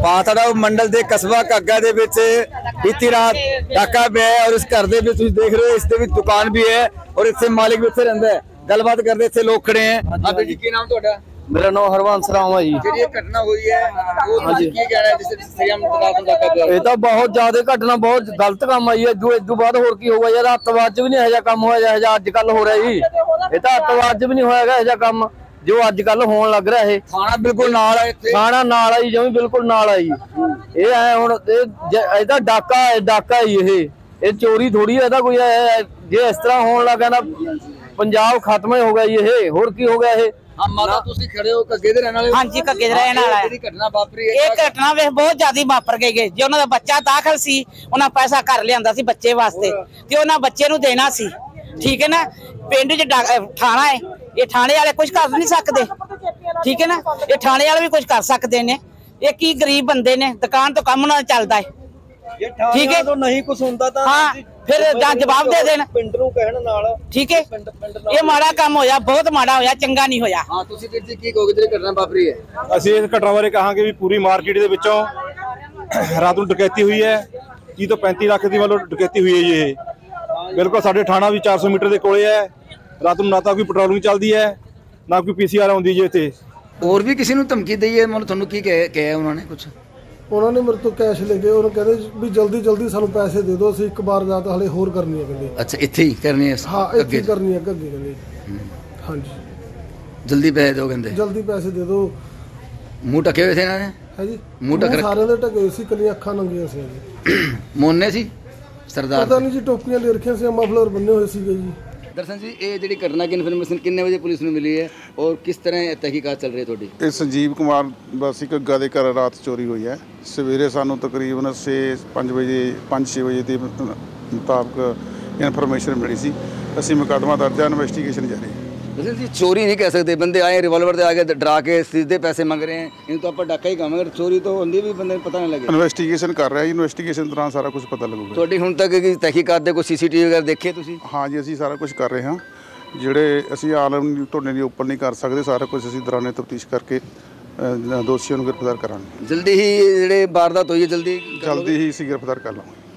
पातड़ा मंडल के कस्बा घग्गा दे विच बीती रात डाका पिया है और इस घर दे विच तुसीं देख रहे हो इस दे विच दुकान भी है और इत्थे मालिक भी इत्थे रहिंदा है। गलबात करदे इत्थे लोग खड़े हैं। हाँ जी, की नाम तुहाडा? मेरा नाम हरवंस राम है जी। ਜਿਹੜੀ घटना हुई है वो ਤੁਸੀਂ ਕੀ ਕਹਿਣਾ ਜਿਸ ਸਰੀਮ ਰਾਤ ਨੂੰ डाका ਪਿਆ? ਇਹ ਤਾਂ ਬਹੁਤ ਜ਼ਿਆਦਾ ਘਟਨਾ ਬਹੁਤ ਗਲਤ ਕੰਮ ਆਈ ਹੈ। ਇਦੋਂ ਬਾਅਦ ਹੋਰ ਕੀ ਹੋਊਗਾ ਯਾਰ? ਅੱਤਵਾਦ ਚ ਵੀ ਨਹੀਂ ਇਹੋ ਜਿਹਾ ਕੰਮ ਹੋਇਆ ਜਿਹੜਾ ਅੱਜ ਕੱਲ ਹੋ ਰਿਹਾ ਜੀ। ਇਹ ਤਾਂ ਅੱਤਵਾਦ ਚ ਵੀ ਨਹੀਂ ਹੋਇਆਗਾ ਇਹੋ ਜਿਹਾ ਕੰਮ ਜੋ ਅੱਜ ਕੱਲ ਹੋਣ ਲੱਗ ਰਿਹਾ। ਇਹ ਖਾਣਾ ਬਿਲਕੁਲ ਨਾਲ ਹੈ, ਇੱਥੇ ਖਾਣਾ ਨਾਲ ਆਈ ਜਿਵੇਂ ਬਿਲਕੁਲ ਨਾਲ ਆਈ। ਇਹ ਐ ਹੁਣ ਇਹਦਾ ਡਾਕਾ ਹੀ ਇਹ ਚੋਰੀ ਥੋੜੀ ਹੈ। ਇਹਦਾ ਕੋਈ ਜੇ ਇਸ ਤਰ੍ਹਾਂ ਹੋਣ ਲੱਗਾ ਨਾ ਪੰਜਾਬ ਖਤਮ ਹੀ ਹੋ ਗਿਆ ਜੀ। ਇਹ ਹੋਰ ਕੀ ਹੋ ਗਿਆ ਇਹ? हाँ माता तुसी खड़े हो घग्गे दे रहने वाले? हाँ जी, घग्गे दे रहने वाला है। घटना वापरी है, ये घटना वे बहुत ज्यादा वापर गई है। जो उन्होंने बच्चा दाखिल सी उन्हें पैसा घर लिया सी बच्चे वास्ते ते उन्हें बच्चे नूं देना सी। ठीक है ना, पिंड च थाना है, ये थाने वाले कुछ कर नहीं सकते। ठीक है ना, ये थाने वाले भी कुछ कर सकते ने। ये की गरीब बंदे ने, दुकान तो कम उन्हां दा चलदा है। ठीक है, तो नहीं कुछ होंदा तां हाँ फिर जवाब दे देना पिंड नूं कहण नाल। ठीक है, ये माड़ा काम होया, बहुत माड़ा होया, चंगा नहीं होया। हाँ तुसी फिर की कहोगे ਜਿਹੜੀ ਘਟਨਾ ਵਾਪਰੀ है? ਅਸੀਂ ਇਸ ਘਟਨਾ ਬਾਰੇ ਕਹਾਂਗੇ ਵੀ ਪੂਰੀ ਮਾਰਕੀਟ ਦੇ ਵਿੱਚੋਂ ਰਾਤ ਨੂੰ ਡਕੈਤੀ ਹੋਈ ਹੈ। 30 ਤੋਂ 35 ਲੱਖ ਦੀ ਵੱਲੋਂ ਡਕੈਤੀ ਹੋਈ ਹੈ ਜੀ। ਇਹ ਬਿਲਕੁਲ ਸਾਡੇ ਥਾਣਾ ਵੀ 400 ਮੀਟਰ ਦੇ ਕੋਲੇ ਹੈ। ਰਾਤ ਨੂੰ ਨਾ ਤਾਂ ਕੋਈ ਪੈਟਰੋਲਿੰਗ ਚੱਲਦੀ ਹੈ ਨਾ ਕੋਈ ਪੀਸੀਆਰ ਆਉਂਦੀ ਜੀ ਇੱਥੇ। ਹੋਰ ਵੀ ਕਿਸੇ ਨੂੰ ਧਮਕੀ ਦਈ ਹੈ? ਮਤਲਬ ਤੁਹਾਨੂੰ ਕੀ ਕਿਹਾ ਉਹਨਾਂ ਨੇ? ਕੁਝ ਉਹਨਾਂ ਨੇ ਮੇਰੇ ਤੋਂ ਕੈਸ਼ ਲੈ ਕੇ ਉਹਨੂੰ ਕਹਿੰਦੇ ਵੀ ਜਲਦੀ ਸਾਨੂੰ ਪੈਸੇ ਦੇ ਦਿਓ, ਅਸੀਂ ਇੱਕ ਵਾਰ ਰਾਤ ਹਲੇ ਹੋਰ ਕਰਨੀ ਹੈ ਕਹਿੰਦੇ। ਅੱਛਾ ਇੱਥੇ ਹੀ ਕਰਨੀ ਹੈ? ਹਾਂ ਇੱਥੇ ਕਰਨੀ ਹੈ ਘੱਗੇ ਕਹਿੰਦੇ। ਹਾਂਜੀ ਜਲਦੀ ਪੈਸੇ ਦਿਓ ਕਹਿੰਦੇ। ਜਲਦੀ ਪੈਸੇ ਦੇ ਦਿਓ। ਮੂੰਹ ਢਕੇ ਹੋਏ ਸੀ ਇਹਨਾਂ ਨੇ? ਹੈ ਜੀ, ਮੂੰਹ ਢਕ ਸਾਰਿਆਂ ਦੇ ਢਕੇ ਹੋਏ ਸੀ, ਕੱਲੀਆਂ ਅੱਖਾਂ ਨੰਗੀਆਂ ਸੀ ਜੀ। ਮੋਨੇ ਸੀ ਸਰਦਾਰ? ਪਤਾ ਨਹੀਂ ਜੀ, ਟੋਪੀਆਂ ਲੈ ਰੱਖੀਆਂ ਸੀ, ਮਫਲਰ ਬੰਨੇ ਹੋਏ ਸੀਗੇ ਜੀ। दर्शन जी ये जी घटना की इन्फॉर्मेशन कितने बजे पुलिस में मिली है और किस तरह तहकीकात चल रही है थोड़ी? ਇਹ ਸੰਜੀਵ ਕੁਮਾਰ ਵਾਸੀ ਘੱਗਾ ਦੇ ਘਰ ਰਾਤ ਚੋਰੀ ਹੋਈ ਹੈ। ਸਵੇਰੇ ਸਾਨੂੰ ਤਕਰੀਬਨ 5 ਵਜੇ 5-6 ਵਜੇ ਦੇ ਮੁਤਾਬਕ ਇਨਫੋਰਮੇਸ਼ਨ ਮਿਲੀ ਸੀ। ਅਸੀਂ ਮੁਕੱਦਮਾ ਦਰਜ ਹੈ, ਇਨਵੈਸਟੀਗੇਸ਼ਨ ਜਾਰੀ ਹੈ। दर्शन जी चोरी नहीं कह सकते, बंदे आए रिवॉल्वर से आगे डरा के सीधे पैसे मांग रहे हैं, इन तो आप डाका ही काम है। चोरी तो होंगी भी बंदे पता नहीं लगे। ਇਨਵੈਸਟੀਗੇਸ਼ਨ ਕਰ ਰਿਹਾ ਜੀ, ਇਨਵੈਸਟੀਗੇਸ਼ਨ ਦੌਰਾਨ ਸਾਰਾ ਕੁਝ ਪਤਾ ਲੱਗੂਗਾ। ਤੁਹਾਡੀ ਹੁਣ ਤੱਕ ਕੀ ਤਹਿਕੀਕਾਤ ਦੇ ਕੋਈ ਸੀਸੀਟੀਵੀ ਵਗੈਰਾ ਦੇਖੇ ਤੁਸੀਂ? ਹਾਂ ਜੀ, ਅਸੀਂ ਸਾਰਾ ਕੁਝ ਕਰ ਰਹੇ ਹਾਂ। ਜਿਹੜੇ ਅਸੀਂ ਆਲਮ ਤੁਹਾਡੇ ਲਈ ਓਪਨ ਨਹੀਂ ਕਰ ਸਕਦੇ, ਸਾਰਾ ਕੁਝ ਅਸੀਂ ਦੌਰਾਨੇ ਤਫਤੀਸ਼ ਕਰਕੇ ਦੋਸ਼ੀਆਂ ਨੂੰ ਗ੍ਰਿਫਤਾਰ ਕਰਾਂਗੇ। ਜਲਦੀ ਹੀ ਜਿਹੜੇ ਵਾਰਦਾਤ ਹੋਈ ਹੈ ਜਲਦੀ ਹੀ ਅਸੀਂ ਗ੍ਰਿਫਤਾਰ ਕਰ ਲਵਾਂਗੇ।